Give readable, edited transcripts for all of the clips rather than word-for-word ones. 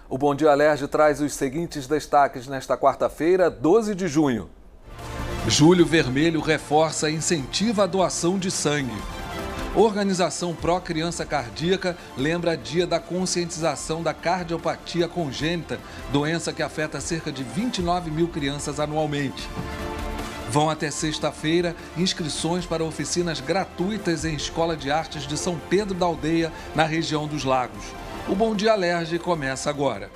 O Bom Dia Alerj traz os seguintes destaques nesta quarta-feira, 12 de junho. Julho Vermelho reforça e incentiva a doação de sangue. Organização Pró Criança Cardíaca lembra dia da conscientização da cardiopatia congênita, doença que afeta cerca de 29 mil crianças anualmente. Vão até sexta-feira inscrições para oficinas gratuitas em Escola de Artes de São Pedro da Aldeia, na região dos Lagos. O Bom Dia Alerj começa agora.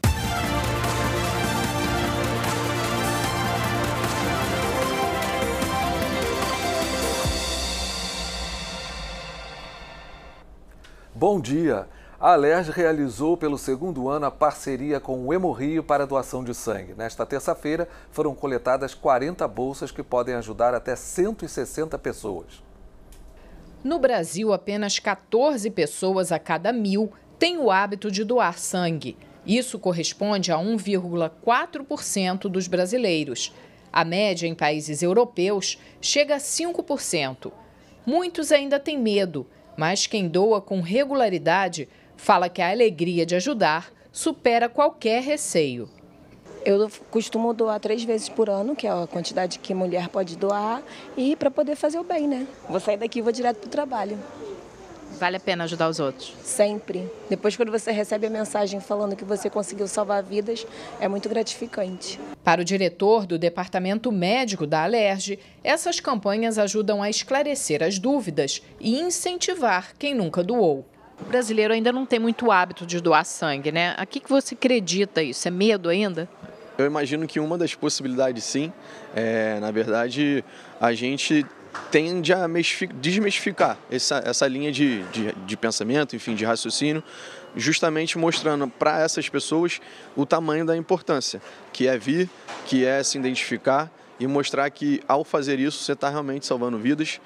Bom dia! A Alerj realizou pelo segundo ano a parceria com o Hemorrio para a doação de sangue. Nesta terça-feira foram coletadas 40 bolsas que podem ajudar até 160 pessoas. No Brasil, apenas 14 pessoas a cada 1.000 têm o hábito de doar sangue. Isso corresponde a 1,4% dos brasileiros. A média em países europeus chega a 5%. Muitos ainda têm medo, mas quem doa com regularidade fala que a alegria de ajudar supera qualquer receio. Eu costumo doar 3 vezes por ano, que é a quantidade que mulher pode doar, e para poder fazer o bem, né? Vou sair daqui e vou direto para o trabalho. Vale a pena ajudar os outros? Sempre. Depois, quando você recebe a mensagem falando que você conseguiu salvar vidas, é muito gratificante. Para o diretor do Departamento Médico da Alerj, essas campanhas ajudam a esclarecer as dúvidas e incentivar quem nunca doou. O brasileiro ainda não tem muito hábito de doar sangue, né? A que você acredita isso? É medo ainda? Eu imagino que uma das possibilidades, sim, na verdade, a gente tende a desmistificar essa linha de pensamento, enfim, de raciocínio, justamente mostrando para essas pessoas o tamanho da importância, que é vir, que é se identificar e mostrar que ao fazer isso você está realmente salvando vidas.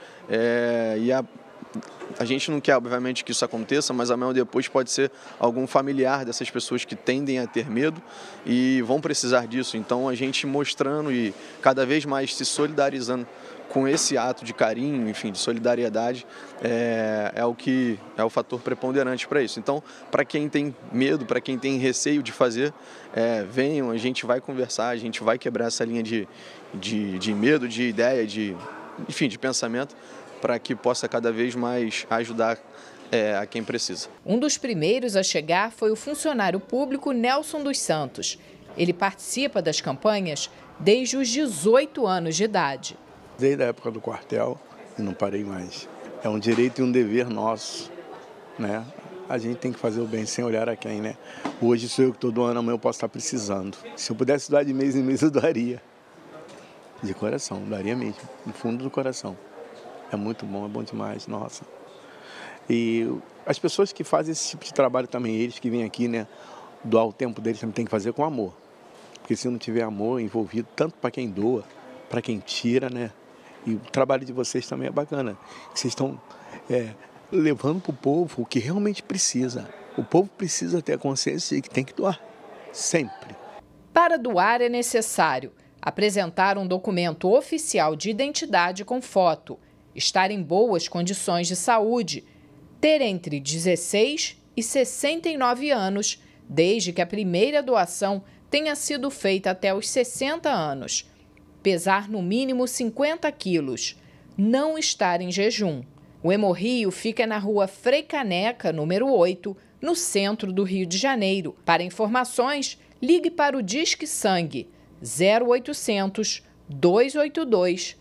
A gente não quer, obviamente, que isso aconteça, mas amanhã ou depois pode ser algum familiar dessas pessoas que tendem a ter medo e vão precisar disso. Então, a gente mostrando e cada vez mais se solidarizando com esse ato de carinho, enfim, de solidariedade, é o fator preponderante para isso. Então, para quem tem medo, para quem tem receio de fazer, venham, a gente vai conversar, a gente vai quebrar essa linha de medo, de ideia, de pensamento, para que possa cada vez mais ajudar a quem precisa. Um dos primeiros a chegar foi o funcionário público Nelson dos Santos. Ele participa das campanhas desde os 18 anos de idade. Desde a época do quartel e não parei mais. É um direito e um dever nosso, né? A gente tem que fazer o bem sem olhar a quem, né? Hoje sou eu que estou doando, amanhã eu posso estar precisando. Se eu pudesse doar de mês em mês, eu doaria. De coração, doaria mesmo, no fundo do coração. É muito bom, é bom demais, nossa. E as pessoas que fazem esse tipo de trabalho também, eles que vêm aqui, né, doar o tempo deles, também tem que fazer com amor. Porque se não tiver amor envolvido, tanto para quem doa, para quem tira, né? E o trabalho de vocês também é bacana. Vocês estão levando para o povo o que realmente precisa. O povo precisa ter a consciência de que tem que doar, sempre. Para doar é necessário apresentar um documento oficial de identidade com foto, estar em boas condições de saúde, ter entre 16 e 69 anos, desde que a primeira doação tenha sido feita até os 60 anos, pesar no mínimo 50 quilos, não estar em jejum. O Hemorrio fica na rua Frei Caneca, número 8, no centro do Rio de Janeiro. Para informações, ligue para o Disque Sangue 0800 282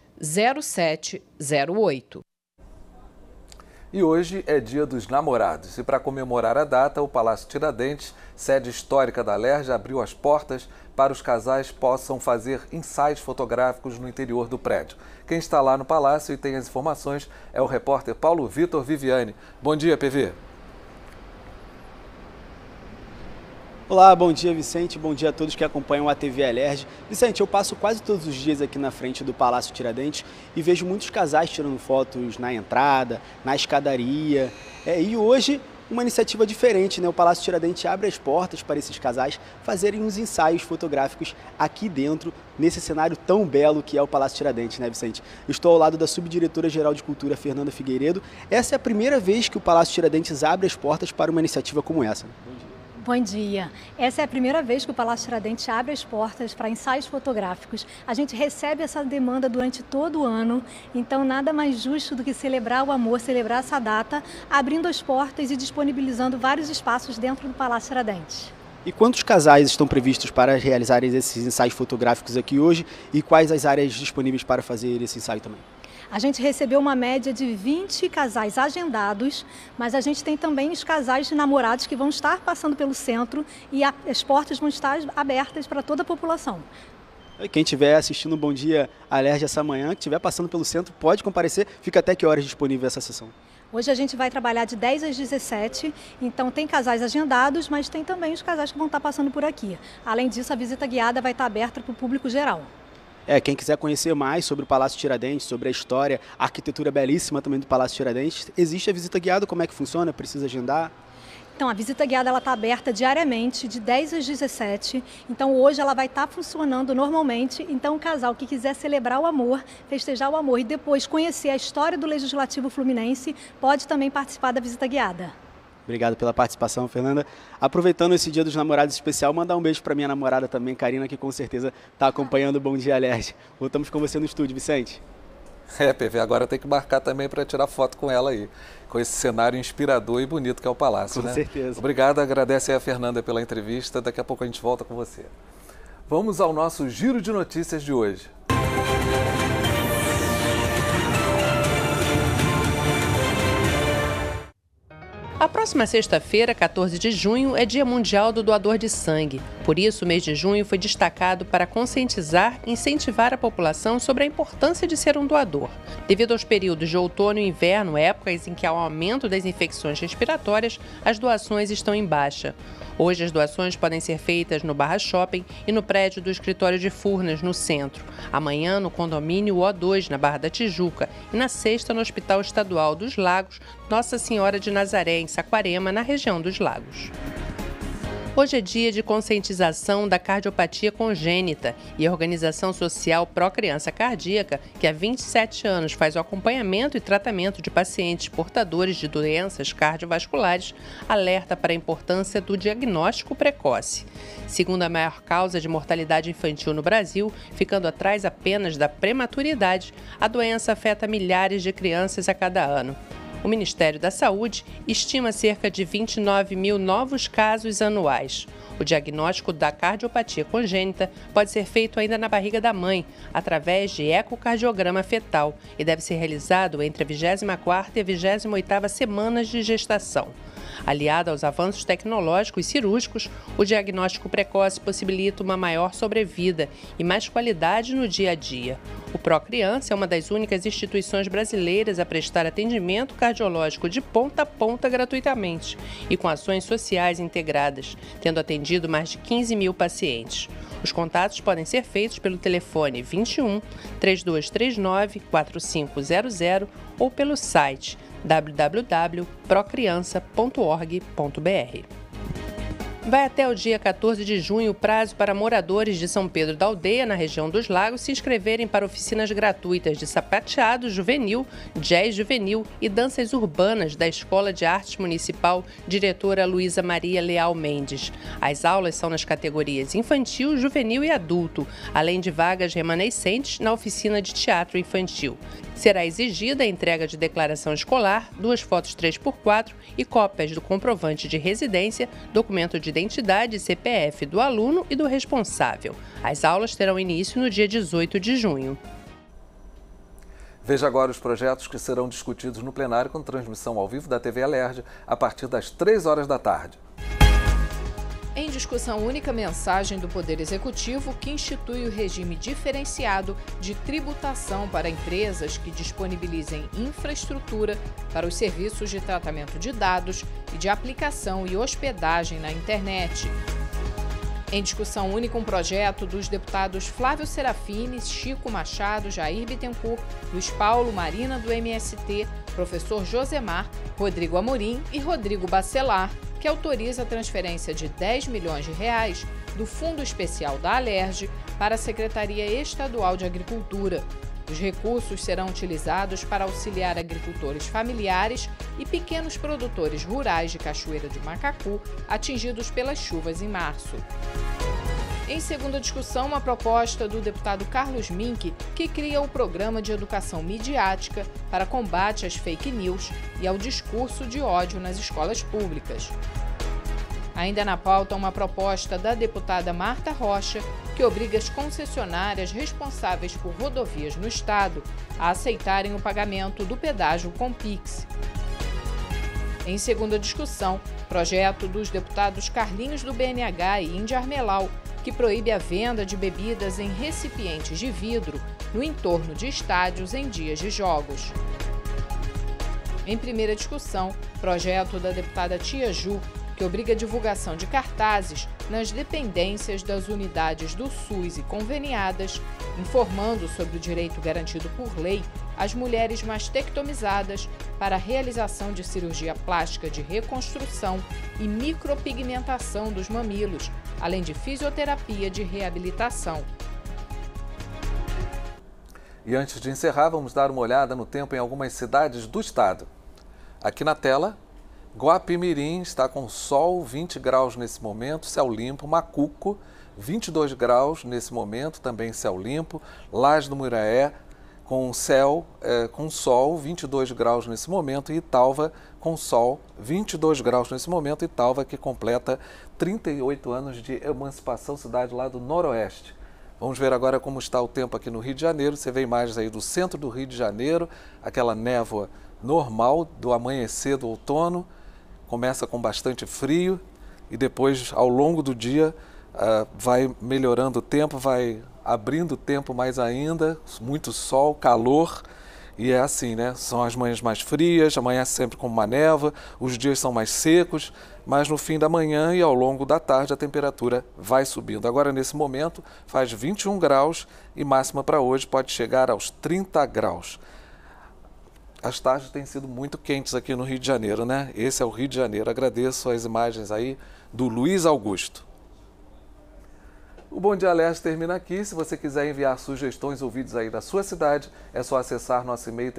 0708. E hoje é Dia dos Namorados. E para comemorar a data, o Palácio Tiradentes, sede histórica da Alerj, abriu as portas para os casais possam fazer ensaios fotográficos no interior do prédio. Quem está lá no Palácio e tem as informações é o repórter Paulo Vitor Viviane. Bom dia, PV. Olá, bom dia Vicente, bom dia a todos que acompanham a TV Alerj. Vicente, eu passo quase todos os dias aqui na frente do Palácio Tiradentes e vejo muitos casais tirando fotos na entrada, na escadaria. E hoje, uma iniciativa diferente, né? O Palácio Tiradentes abre as portas para esses casais fazerem uns ensaios fotográficos aqui dentro, nesse cenário tão belo que é o Palácio Tiradentes, né, Vicente? Eu estou ao lado da Subdiretora-Geral de Cultura, Fernanda Figueiredo. Essa é a primeira vez que o Palácio Tiradentes abre as portas para uma iniciativa como essa. Bom dia. Bom dia. Essa é a primeira vez que o Palácio Tiradentes abre as portas para ensaios fotográficos. A gente recebe essa demanda durante todo o ano, então nada mais justo do que celebrar o amor, celebrar essa data, abrindo as portas e disponibilizando vários espaços dentro do Palácio Tiradentes. E quantos casais estão previstos para realizarem esses ensaios fotográficos aqui hoje e quais as áreas disponíveis para fazer esse ensaio também? A gente recebeu uma média de 20 casais agendados, mas a gente tem também os casais de namorados que vão estar passando pelo centro e as portas vão estar abertas para toda a população. Quem estiver assistindo Bom Dia Alerj essa manhã, que estiver passando pelo centro, pode comparecer. Fica até que horas disponível essa sessão? Hoje a gente vai trabalhar de 10 às 17, então tem casais agendados, mas tem também os casais que vão estar passando por aqui. Além disso, a visita guiada vai estar aberta para o público geral. Quem quiser conhecer mais sobre o Palácio Tiradentes, sobre a história, a arquitetura belíssima também do Palácio Tiradentes, existe a visita guiada, como é que funciona? Precisa agendar? Então, a visita guiada está aberta diariamente, de 10 às 17. Então, hoje ela vai estar funcionando normalmente. Então, o casal que quiser celebrar o amor, festejar o amor e depois conhecer a história do Legislativo Fluminense, pode também participar da visita guiada. Obrigado pela participação, Fernanda. Aproveitando esse Dia dos Namorados especial, mandar um beijo para minha namorada também, Karina, que com certeza está acompanhando o Bom Dia Alerj. Voltamos com você no estúdio, Vicente. PV, agora tem que marcar também para tirar foto com ela aí, com esse cenário inspirador e bonito que é o Palácio, né? Com certeza. Obrigado, agradece aí a Fernanda pela entrevista. Daqui a pouco a gente volta com você. Vamos ao nosso giro de notícias de hoje. A próxima sexta-feira, 14 de junho, é Dia Mundial do Doador de Sangue. Por isso, o mês de junho foi destacado para conscientizar e incentivar a população sobre a importância de ser um doador. Devido aos períodos de outono e inverno, épocas em que há um aumento das infecções respiratórias, as doações estão em baixa. Hoje, as doações podem ser feitas no Barra Shopping e no prédio do escritório de Furnas, no centro. Amanhã, no condomínio O2, na Barra da Tijuca. E na sexta, no Hospital Estadual dos Lagos, Nossa Senhora de Nazaré, em Saquarema, na região dos Lagos. Hoje é dia de conscientização da cardiopatia congênita e a organização social Pró-Criança Cardíaca, que há 27 anos faz o acompanhamento e tratamento de pacientes portadores de doenças cardiovasculares, alerta para a importância do diagnóstico precoce. Segundo a maior causa de mortalidade infantil no Brasil, ficando atrás apenas da prematuridade, a doença afeta milhares de crianças a cada ano. O Ministério da Saúde estima cerca de 29 mil novos casos anuais. O diagnóstico da cardiopatia congênita pode ser feito ainda na barriga da mãe, através de ecocardiograma fetal, e deve ser realizado entre a 24ª e a 28ª semanas de gestação. Aliado aos avanços tecnológicos e cirúrgicos, o diagnóstico precoce possibilita uma maior sobrevida e mais qualidade no dia a dia. O Pró-Criança é uma das únicas instituições brasileiras a prestar atendimento cardiológico de ponta a ponta gratuitamente e com ações sociais integradas, tendo atendido mais de 15 mil pacientes. Os contatos podem ser feitos pelo telefone 21 3239 4500 ou pelo site www.procriança.org.br. Vai até o dia 14 de junho o prazo para moradores de São Pedro da Aldeia, na região dos Lagos, se inscreverem para oficinas gratuitas de sapateado juvenil, jazz juvenil e danças urbanas da Escola de Artes Municipal Diretora Luísa Maria Leal Mendes. As aulas são nas categorias infantil, juvenil e adulto, além de vagas remanescentes na oficina de teatro infantil. Será exigida a entrega de declaração escolar, 2 fotos 3x4 e cópias do comprovante de residência, documento de identidade e CPF do aluno e do responsável. As aulas terão início no dia 18 de junho. Veja agora os projetos que serão discutidos no plenário com transmissão ao vivo da TV Alerj a partir das 3 horas da tarde. Em discussão única, mensagem do Poder Executivo que institui o regime diferenciado de tributação para empresas que disponibilizem infraestrutura para os serviços de tratamento de dados e de aplicação e hospedagem na internet. Em discussão única, um projeto dos deputados Flávio Serafini, Chico Machado, Jair Bittencourt, Luiz Paulo Marina do MST, professor Josemar, Rodrigo Amorim e Rodrigo Bacelar, que autoriza a transferência de R$10 milhões do Fundo Especial da Alerj para a Secretaria Estadual de Agricultura. Os recursos serão utilizados para auxiliar agricultores familiares e pequenos produtores rurais de Cachoeira de Macacu atingidos pelas chuvas em março. Em segunda discussão, uma proposta do deputado Carlos Mink, que cria o Programa de Educação Midiática para combate às fake news e ao discurso de ódio nas escolas públicas. Ainda na pauta, uma proposta da deputada Marta Rocha, que obriga as concessionárias responsáveis por rodovias no estado a aceitarem o pagamento do pedágio com Pix. Em segunda discussão, projeto dos deputados Carlinhos do BNH e Índia Armelau, que proíbe a venda de bebidas em recipientes de vidro no entorno de estádios em dias de jogos. Em primeira discussão, projeto da deputada Tia Ju, que obriga a divulgação de cartazes nas dependências das unidades do SUS e conveniadas, informando sobre o direito garantido por lei às mulheres mastectomizadas para a realização de cirurgia plástica de reconstrução e micropigmentação dos mamilos, além de fisioterapia de reabilitação. E antes de encerrar, vamos dar uma olhada no tempo em algumas cidades do estado. Aqui na tela, Guapimirim está com sol, 20 graus nesse momento, céu limpo. Macuco, 22 graus nesse momento, também céu limpo. Laje do Muraé, com céu, com sol, 22 graus nesse momento. E Italva, com sol, 22 graus nesse momento. Italva, que completa 38 anos de emancipação, cidade lá do Noroeste. Vamos ver agora como está o tempo aqui no Rio de Janeiro. Você vê imagens aí do centro do Rio de Janeiro, aquela névoa normal do amanhecer do outono. Começa com bastante frio e depois, ao longo do dia, vai melhorando o tempo, vai abrindo o tempo mais ainda, muito sol, calor. E é assim, né? São as manhãs mais frias, amanhece sempre com uma névoa, os dias são mais secos, mas no fim da manhã e ao longo da tarde a temperatura vai subindo. Agora, nesse momento, faz 21 graus e máxima para hoje pode chegar aos 30 graus. As tardes têm sido muito quentes aqui no Rio de Janeiro, né? Esse é o Rio de Janeiro. Agradeço as imagens aí do Luiz Augusto. O Bom Dia Alerj termina aqui. Se você quiser enviar sugestões ou vídeos aí da sua cidade, é só acessar nosso e-mail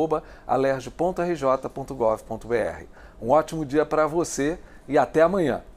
tvalerj@alerj.rj.gov.br. Um ótimo dia para você e até amanhã.